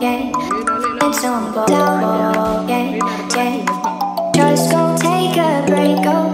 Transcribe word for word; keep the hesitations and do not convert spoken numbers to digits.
yeah. It's on board, yeah, yeah. Just go take a break, go